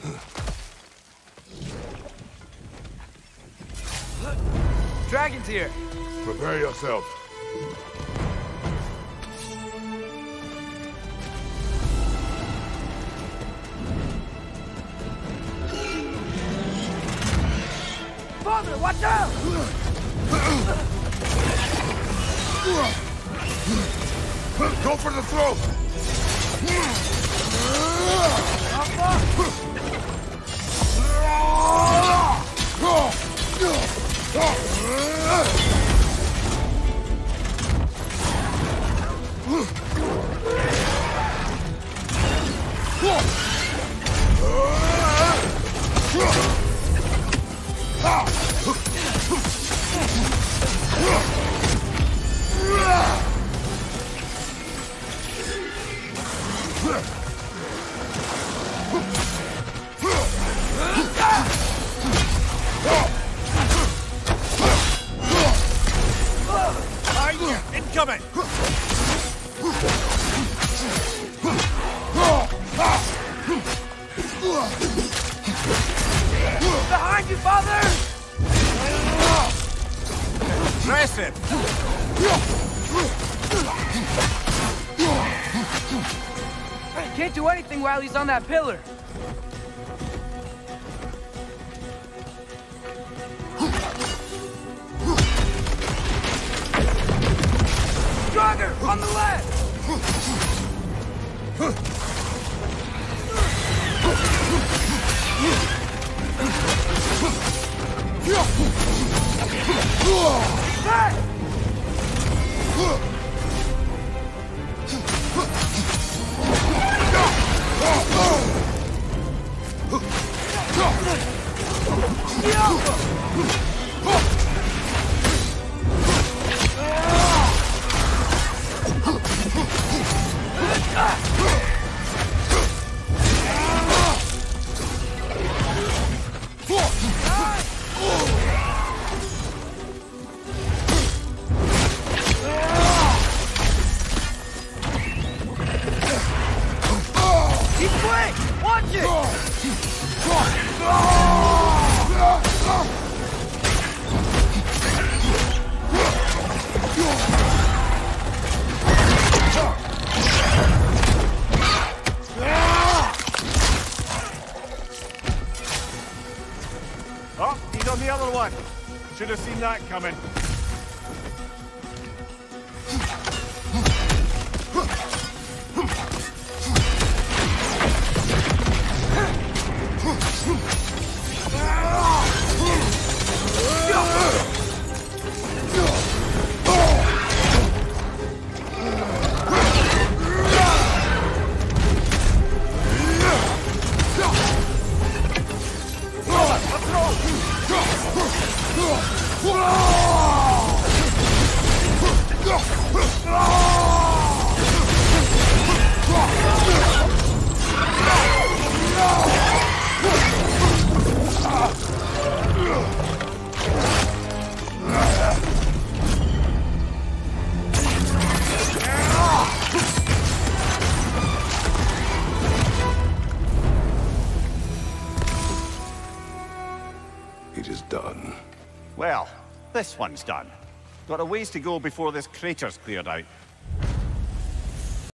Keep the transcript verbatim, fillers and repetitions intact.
Dragon's here! Prepare yourself. Father, watch out! Go for the throat! Incoming! Behind you, Father! Press him! Can't do anything while he's on that pillar. Draugr, on the left! Back! Keep quick! Watch it! Oh, he's on the other one. Should have seen that coming. It is done. Well, this one's done. Got a ways to go before this crater's cleared out.